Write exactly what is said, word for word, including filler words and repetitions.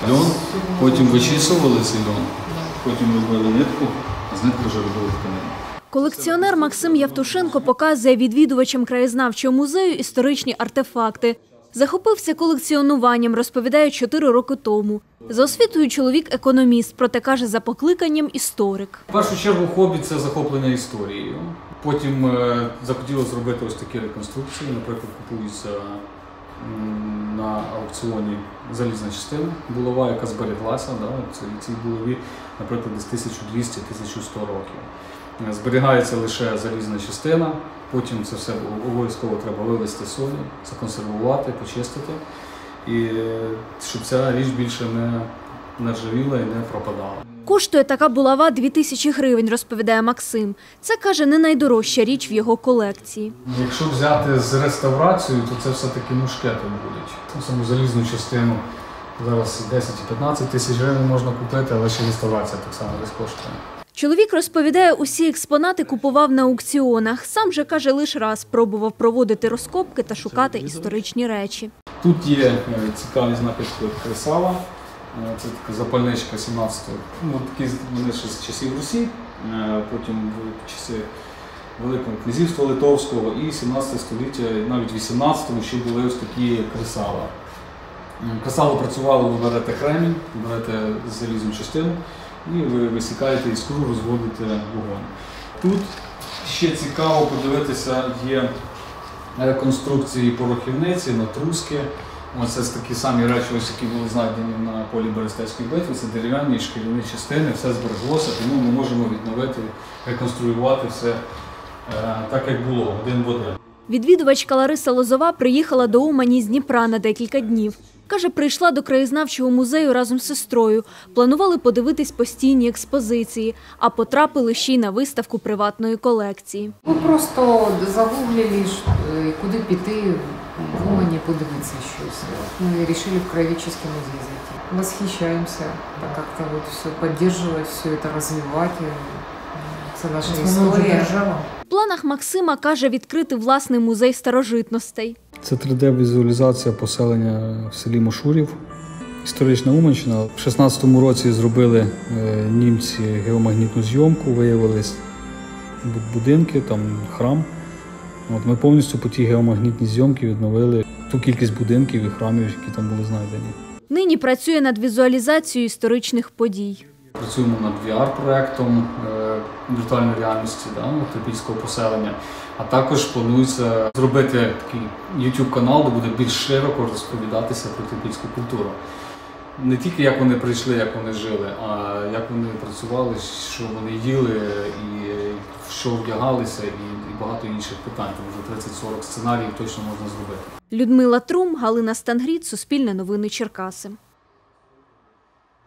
Льон, потім вичісували цей льон, потім робили нитку, а з нитки вже робили тканину. Колекціонер Максим Явтушенко показує відвідувачам краєзнавчого музею історичні артефакти. Захопився колекціонуванням, розповідає, чотири роки тому. За освітою чоловік економіст, проте каже, за покликанням історик. В першу чергу хобі – це захоплення історією. Потім е, захотілося зробити ось такі реконструкції. Наприклад, купується м, на аукціоні залізна частина, булава, яка збереглася. Да, це, цій булаві, наприклад, десь тисяча двісті - тисяча сто років. Зберігається лише залізна частина, потім це все обов'язково треба вивести солі, законсервувати, почистити, і щоб ця річ більше не, не ржавіла і не пропадала. Коштує така булава дві тисячі гривень, розповідає Максим. Це, каже, не найдорожча річ в його колекції. Якщо взяти з реставрацією, то це все-таки мушкети будуть. Саму залізну частину зараз десять-п'ятнадцять тисяч гривень можна купити, але ще реставрація так само десь коштує. Чоловік розповідає, усі експонати купував на аукціонах. Сам же, каже, лише раз пробував проводити розкопки та шукати історичні речі. Тут є цікаві знахідки кресала. Це така запальничка сімнадцятого. Ну, такі вони ще з часів Русі, потім в часи Великого князівства Литовського і сімнадцяте століття, навіть вісімнадцятому ще були ось такі кресала. Кресало працювало, ви берете кремінь, берете залізну частину і ви висікаєте іскру, розводите вогонь. Тут ще цікаво подивитися, є реконструкції порохівниці, натруски. Ось це такі самі речі, ось, які були знайдені на полі Берестейської битви, це дерев'яні шкіряні частини, все збереглося, тому ми можемо відновити, реконструювати все е, так, як було, один в один. Відвідувачка Лариса Лозова приїхала до Умані з Дніпра на декілька днів. Каже, прийшла до краєзнавчого музею разом з сестрою. Планували подивитись постійні експозиції, а потрапили ще й на виставку приватної колекції. Ми просто загуглили, куди піти в Умані подивитися щось. Ми вирішили в краєведческий музей зайти. Восхищаємося, так як-то вот все підтримувати, все це розвивати. Це наша історія. В планах Максима, каже, відкрити власний музей старожитностей. Це три де-візуалізація поселення в селі Мошурів, історична Уманщина. В шістнадцятому році зробили німці геомагнітну зйомку, виявились будинки, там храм. От ми повністю по тій геомагнітній зйомці відновили ту кількість будинків і храмів, які там були знайдені. Нині працює над візуалізацією історичних подій. Працюємо над ві ар-проєктом віртуальної реальності, да, трипільського поселення. А також планується зробити такий ютуб-канал, де буде більш широко розповідатися про трипільську культуру. Не тільки як вони прийшли, як вони жили, а як вони працювали, що вони їли, і в що вдягалися, і багато інших питань. Тому що тридцять-сорок сценаріїв точно можна зробити. Людмила Трум, Галина Стангріт, Суспільне новини, Черкаси.